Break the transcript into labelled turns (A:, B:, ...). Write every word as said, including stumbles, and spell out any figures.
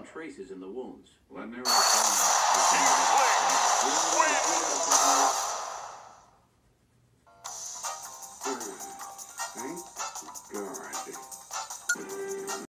A: found traces in the wounds.
B: Well, I never Thank God.